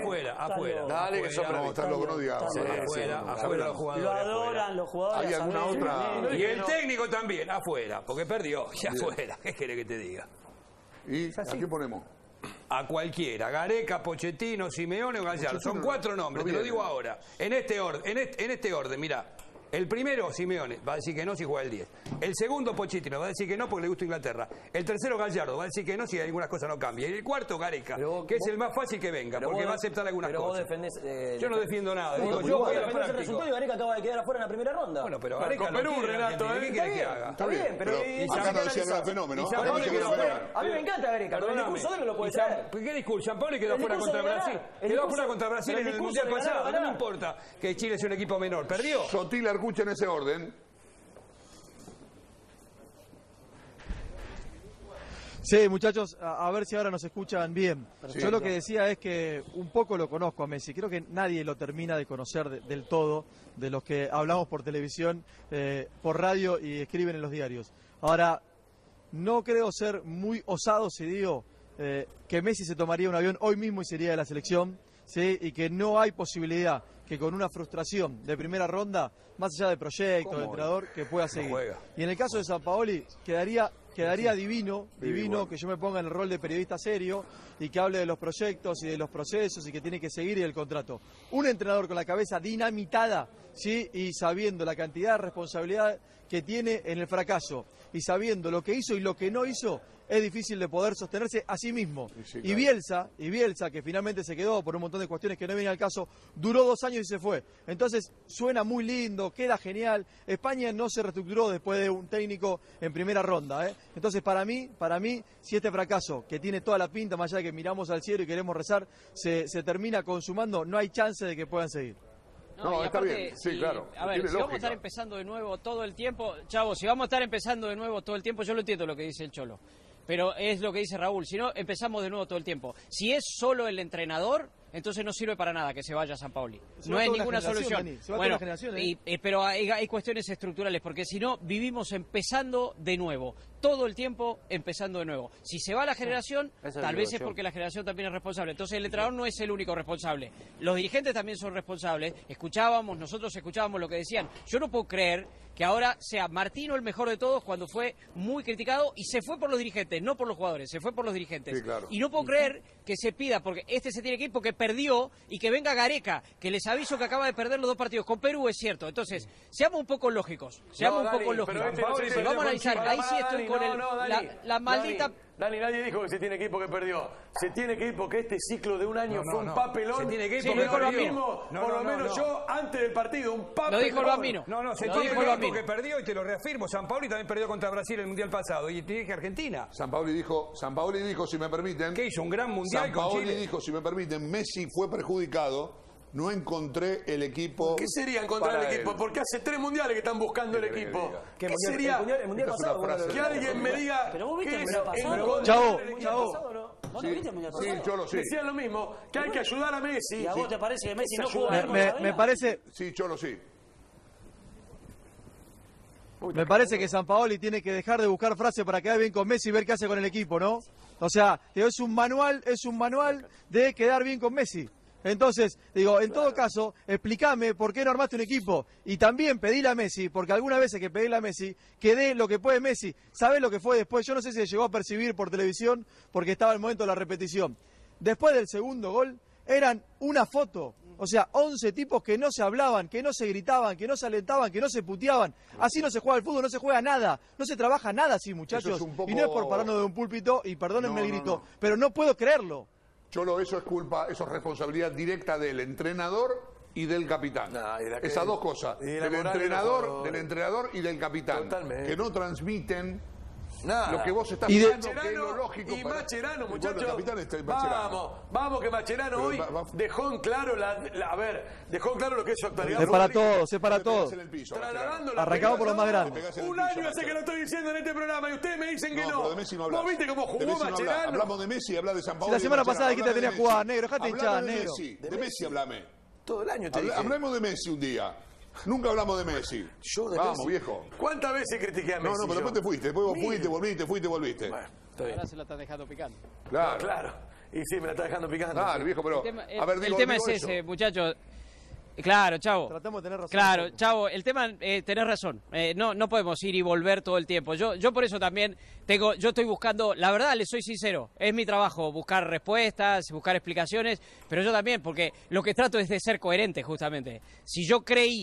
afuera, afuera. Dale, que son No, está loco, no digamos. Está loco. Afuera, afuera los jugadores. Lo adoran los jugadores. ¿Hay a alguna saber, otra? ¿eh? Y el técnico también, afuera, porque perdió, y afuera. ¿Qué quiere que te diga? ¿Y a quién ponemos? A cualquiera, Gareca, Pochettino, Simeone o Gallardo. Son cuatro nombres, te lo digo ahora. En este orden, en este, en este orden, mirá. El primero, Simeone, va a decir que no si juega el diez. El segundo, Pochettino, va a decir que no porque le gusta Inglaterra. El tercero, Gallardo, va a decir que no si algunas cosas no cambian. Y el cuarto, Gareca, Pero que vos- es el más fácil que venga, porque vos- va a aceptar algunas pero vos cosas. defendés, eh, Yo no defiendo nada. Vos- Digo, vos yo voy a lo defendés el práctico. resultado y Gareca acaba de quedar afuera en la primera ronda. Bueno, pero Bueno, Gareca con no Perú, quiere a la Renato, Argentina. ¿eh? ¿Qué quiere que Está haga? Está bien, pero... pero y- acá y no San decían Paoli- nada de fenómeno. y San Acá no Paoli decían quedó nada de fuera. fenómeno. A mí me encanta Gareca, pero el Perdóname. discurso de él me lo puede Y San- traer. ¿Qué discurso? San Paoli quedó El fuera discurso contra de ganar, Brasil. el Quedó discurso- fuera contra Brasil pero en el el discurso Mundial de ganar, pasado. No me ganar. importa que Chile sea un equipo menor. ¿Perdió? Sotila, escucha en ese orden. Sí, muchachos, a, a ver si ahora nos escuchan bien. Sí. Yo lo que decía es que un poco lo conozco a Messi. Creo que nadie lo termina de conocer de- del todo, de los que hablamos por televisión, eh, por radio y escriben en los diarios. Ahora, no creo ser muy osado si digo eh, que Messi se tomaría un avión hoy mismo y se iría de la selección, ¿sí? Y que no hay posibilidad que con una frustración de primera ronda, más allá de proyecto, de entrenador, que pueda seguir. juega. Y en el caso de Sampaoli, quedaría, quedaría divino, divino que yo me ponga en el rol de periodista serio y que hable de los proyectos y de los procesos y que tiene que seguir y del contrato. Un entrenador con la cabeza dinamitada, ¿sí? Y sabiendo la cantidad de responsabilidad que tiene en el fracaso y sabiendo lo que hizo y lo que no hizo, es difícil de poder sostenerse a sí mismo. Sí, Y claro. Bielsa, y Bielsa, que finalmente se quedó por un montón de cuestiones que no vienen al caso, duró dos años y se fue. Entonces, suena muy lindo, queda genial. España no se reestructuró después de un técnico en primera ronda, ¿eh? Entonces, para mí, para mí, si este fracaso, que tiene toda la pinta, más allá de que miramos al cielo y queremos rezar, se, se termina consumando, no hay chance de que puedan seguir. No, y está aparte, bien, sí, si- claro, A ver, tiene si vamos a lógica. estar empezando de nuevo todo el tiempo, Chavo, si vamos a estar empezando de nuevo todo el tiempo, yo lo entiendo lo que dice el Cholo, pero es lo que dice Raúl, si no, empezamos de nuevo todo el tiempo. Si es solo el entrenador, entonces no sirve para nada que se vaya San Paoli. Se No va es toda una ninguna generación, solución. Dani, se va toda Bueno, una generación, ¿eh? y- eh, pero hay, hay cuestiones estructurales, porque si no, vivimos empezando de nuevo. Todo el tiempo empezando de nuevo. Si se va la generación, Esa es tal la vez es evaluación. porque la generación también es responsable. Entonces el entrenador no es el único responsable. Los dirigentes también son responsables. Escuchábamos, nosotros escuchábamos lo que decían. Yo no puedo creer que ahora sea Martino el mejor de todos cuando fue muy criticado y se fue por los dirigentes, no por los jugadores, se fue por los dirigentes. Sí, claro. Y no puedo creer que se pida, porque este se tiene que ir porque perdió y que venga Gareca, que les aviso que acaba de perder los dos partidos. Con Perú es cierto. Entonces, seamos un poco lógicos. Seamos No, un poco Dani, pero lógicos. este no se Si perdió vamos a con analizar, Chile. ahí sí Pará, estoy Dani, con no, el, no, la, Dani. la maldita... Dani, Dani, nadie dijo que se tiene que ir porque perdió. Se tiene que ir porque este ciclo de un año No, no, fue un no. papelón. Se tiene que ir Sí, porque lo dijo el perdió. Bambino, No, por no, lo no, menos no. yo, antes del partido, un papelón. Lo dijo el Bambino. No, no, se Lo tiene dijo que el ir Bambino. porque perdió y te lo reafirmo. San Paoli también perdió contra Brasil en el Mundial pasado y tiene que Argentina. San Paoli dijo, San Paoli dijo, si me permiten. ¿Qué hizo? Un gran mundial San con Paoli Chile. dijo, si me permiten, Messi fue perjudicado. No encontré el equipo. ¿Qué sería encontrar para el equipo? él. Porque hace tres mundiales que están buscando el ¿Qué querés que equipo. diga? ¿Qué ¿Qué mundial- sería? el mundial- el mundial Esta es una pasado, frase. bueno, Que alguien me diga Pero vos viste qué el es mundial pasado. encontrar Chavo, el equipo. Chavo. ¿Vos no Sí, viste el mundial sí, pasado? Cholo, sí. Decían lo mismo, que hay que ayudar a Messi. ¿Y a vos te parece que Messi no Se jugó ayuda. bien Me, con me- Sabina? me parece, Sí, Cholo, sí. me parece que Sampaoli tiene que dejar de buscar frases para quedar bien con Messi y ver qué hace con el equipo, ¿no? O sea, digo, es un manual, es un manual de quedar bien con Messi. Entonces, digo, en todo caso, explícame por qué no armaste un equipo. Y también pedíle a Messi, porque algunas veces que pedíle a Messi, que dé lo que puede Messi. ¿Sabés lo que fue después? Yo no sé si se llegó a percibir por televisión, porque estaba el momento de la repetición. Después del segundo gol, eran una foto. O sea, once tipos que no se hablaban, que no se gritaban, que no se alentaban, que no se puteaban. Así no se juega al fútbol, no se juega nada. No se trabaja nada así, muchachos. es un poco- Y no es por pararnos de un púlpito, y perdónenme No, el no, grito, no. pero no puedo creerlo. Cholo, eso es culpa, eso es responsabilidad directa del entrenador y del capitán. No, y de la que- Esas dos cosas. y de la Del moral de los entrenador, jugadores. del entrenador y del capitán. Totalmente. Que no transmiten Nada. lo que vos estás Y de- pensando que es lo lógico. y para- Macherano, Bueno, muchachos. el capitán está en Mascherano. Vamos, vamos que Macherano Pero hoy va- va- dejó en claro la, la- a ver, dejó en claro lo que es su actualidad. Es para futbolística. todos, es para Te pegás todos. en el piso, Mascherano. Trasladando la Arrancamos por los más pelota. grandes. Te pegás en el Un piso, año hace Mascherano. que lo estoy diciendo en este programa y ustedes me dicen que No, no. pero de Messi no hablas. ¿Vos viste cómo De jugó Messi no hablas. Macherano? Hablamos de Messi y habla de San Paolo. la y de semana Mascherano. pasada dijiste Hablame tenía de que jugar, Messi. negro, dejate Hablame hinchar, de negro. Messi, de Messi hablame. Todo el año te Habla- dije. Hablemos de Messi un día. Nunca hablamos de Messi. Yo de Vamos, Messi. viejo. ¿Cuántas veces critiqué a No, Messi? no, pero yo? después te fuiste. Después vos Mire. fuiste, volviste, fuiste, volviste. Bueno, está bien. Ahora se la está dejando picando. Claro. Claro. Y sí, me la está dejando picando. Claro, viejo, pero. El tema, el- a ver, el digo, tema digo es eso. ese, muchachos. Claro, Chavo. Tratamos de tener razón. Claro, Chavo, el tema, eh, tenés razón, eh, no, no podemos ir y volver todo el tiempo. Yo, yo por eso también tengo, yo estoy buscando, la verdad, les soy sincero, es mi trabajo buscar respuestas, buscar explicaciones, pero yo también, porque lo que trato es de ser coherente justamente. Si yo creí,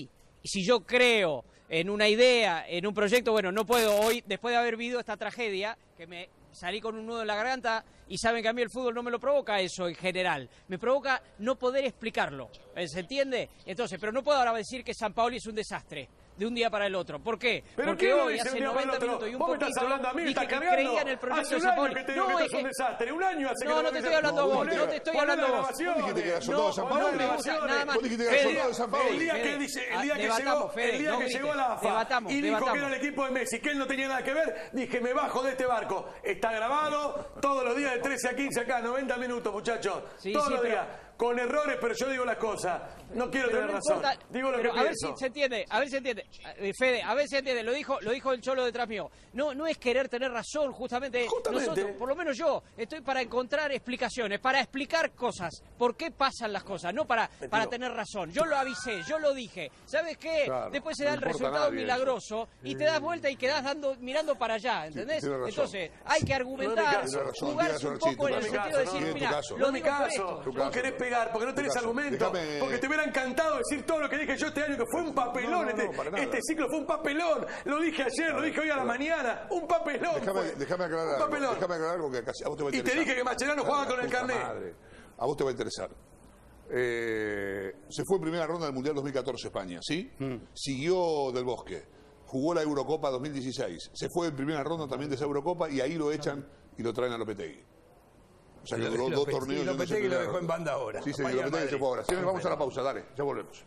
si yo creo en una idea, en un proyecto, bueno, no puedo hoy, después de haber vivido esta tragedia, que me salí con un nudo en la garganta, y saben que a mí el fútbol no me lo provoca eso en general, me provoca no poder explicarlo, ¿se entiende? Entonces, pero no puedo ahora decir que Sampaoli es un desastre de un día para el otro. ¿Por qué? ¿Pero Porque qué hoy, dice hace un día para el noventa otro? minutos y un Vos me poquito, estás hablando a mí, me dije estás que cargando. creía en el proyecto Hace de un año Sampaoli. que te digo No, que es esto es un que... desastre. Un año hace que No, lo no te dices. estoy hablando a vos, Poné- no te estoy poné hablando a las vos. grabaciones. Vos dijiste que era No, soldado de San poné Paolo. las grabaciones. Nada más. Vos dijiste que era Fede, soldado de San Paolo. El día que, Fede, dice, el ah, día que debatamos, llegó, Fede, el día no que grites. llegó a la A F A Debatamos, y dijo debatamos. que era el equipo de Messi, que él no tenía nada que ver, dije, me bajo de este barco. Está grabado todos los días de trece a quince acá, noventa minutos, muchachos. Sí, todos sí, los pero- días. Con errores, pero yo digo las cosas. No quiero Pero tener no razón. importa, Digo lo pero que a ver pienso. si se entiende, a ver si se entiende. Eh, Fede, a ver si se entiende, lo dijo, lo dijo el Cholo detrás mío. No, no es querer tener razón, justamente, Justamente. nosotros, por lo menos yo, estoy para encontrar explicaciones, para explicar cosas, por qué pasan las cosas, no para, para tener razón. Yo lo avisé, yo lo dije. ¿Sabes qué? Claro, Después se no da el importa a resultado nadie milagroso y te das vuelta y quedás dando, mirando para allá, ¿entendés? tiene razón. Entonces, hay que argumentar, Tiene razón, jugarse tiene un razón, poco en el Chito, sentido de no, decir, no, mira, tu caso. lo No me digo por caso. esto. Tu Vos caso. querés pegar porque no tenés caso. argumento. Déjame- Porque te hubiera encantado decir todo lo que dije yo este año, que fue un papelón. No, no, no, este, para nada. este ciclo fue un papelón. Lo dije ayer, lo dije hoy a la mañana. Un papelón. Déjame, fue. déjame aclarar Un algo. papelón. Déjame aclarar algo que casi a vos te va a Y te interesar. dije que Mascherano jugaba La con el puta carnet. madre. A vos te va a interesar. Eh, se fue en primera ronda del Mundial dos mil catorce España, ¿sí? Siguió Del Bosque. Jugó la Eurocopa dos mil dieciséis. Se fue en primera ronda también de esa Eurocopa y ahí lo echan y lo traen a Lopetegui. O sea que Lo- duró dos Lopetegui- torneos. yéndose Lopetegui en primera lo dejó ronda. en banda ahora. Sí, sí, Vaya Lopetegui Madrid. se fue ahora. Señores, vamos a la pausa, dale, ya volvemos.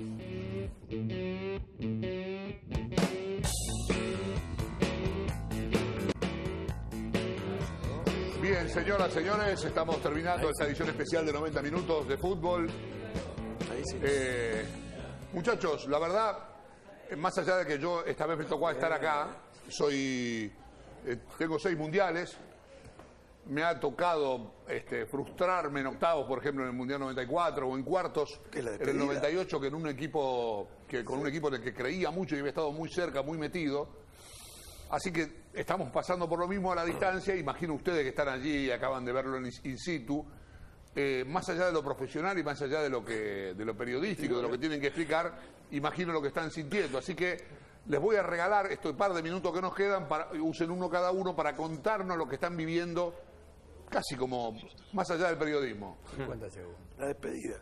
Bien, señoras, señores, estamos terminando esta edición especial de noventa minutos de fútbol. Eh, muchachos, la verdad, eh, más allá de que yo esta vez me tocó estar acá, soy, eh, tengo seis mundiales, me ha tocado este, frustrarme en octavos, por ejemplo, en el Mundial noventa y cuatro o en cuartos, ¿Qué es la en el despedida? noventa y ocho, que en un equipo, que con un equipo en el que creía mucho y había estado muy cerca, muy metido. Así que estamos pasando por lo mismo a la distancia. Imagino ustedes que están allí y acaban de verlo en in situ. Eh, más allá de lo profesional y más allá de lo que de lo periodístico, de lo que tienen que explicar, imagino lo que están sintiendo. Así que les voy a regalar estos par de minutos que nos quedan, para, usen uno cada uno para contarnos lo que están viviendo, casi como más allá del periodismo. cincuenta segundos. La despedida.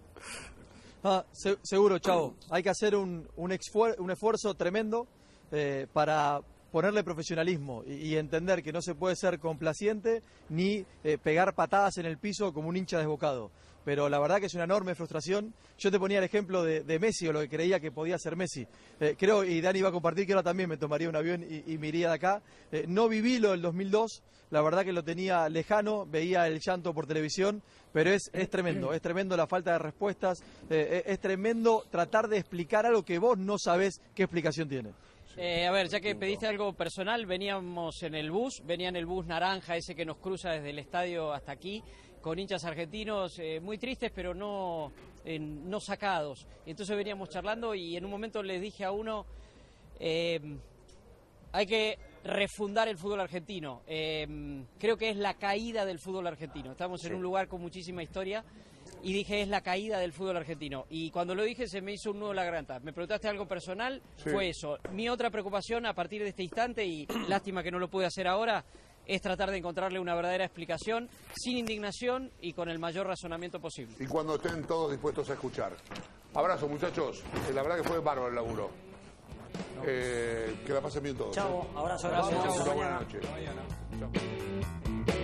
Ah, se- seguro, Chavo. Hay que hacer un, un, exfuer- un esfuerzo tremendo eh, para ponerle profesionalismo y, y entender que no se puede ser complaciente ni eh, pegar patadas en el piso como un hincha desbocado. Pero la verdad que es una enorme frustración. Yo te ponía el ejemplo de, de Messi o lo que creía que podía ser Messi. Eh, creo, y Dani va a compartir, que ahora también me tomaría un avión y, y me iría de acá. Eh, no viví lo del dos mil dos, la verdad que lo tenía lejano, veía el llanto por televisión, pero es, es tremendo, es tremendo la falta de respuestas, eh, es, es tremendo tratar de explicar algo que vos no sabés qué explicación tiene. Eh, a ver, ya que pediste algo personal, veníamos en el bus, venía en el bus naranja ese que nos cruza desde el estadio hasta aquí, con hinchas argentinos eh, muy tristes, pero no, eh, no sacados. Y entonces veníamos charlando y en un momento les dije a uno, eh, hay que refundar el fútbol argentino. Eh, creo que es la caída del fútbol argentino. Estamos en un lugar con muchísima historia. Y dije, es la caída del fútbol argentino. Y cuando lo dije se me hizo un nudo en la garganta. Me preguntaste algo personal, Sí. fue eso. Mi otra preocupación a partir de este instante, y lástima que no lo pude hacer ahora, es tratar de encontrarle una verdadera explicación, sin indignación y con el mayor razonamiento posible. Y cuando estén todos dispuestos a escuchar. Abrazo, muchachos. Eh, La verdad que fue bárbaro el laburo. Eh, que la pasen bien todos. Chao, abrazo, ¿eh? abrazo. Vamos, Hasta buenas mañana. noches.